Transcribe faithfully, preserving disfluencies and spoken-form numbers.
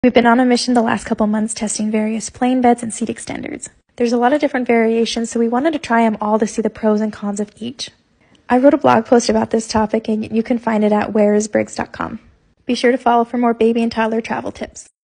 We've been on a mission the last couple months testing various plane beds and seat extenders. There's a lot of different variations, so we wanted to try them all to see the pros and cons of each. I wrote a blog post about this topic, and you can find it at where is briggs dot com. Be sure to follow for more baby and toddler travel tips.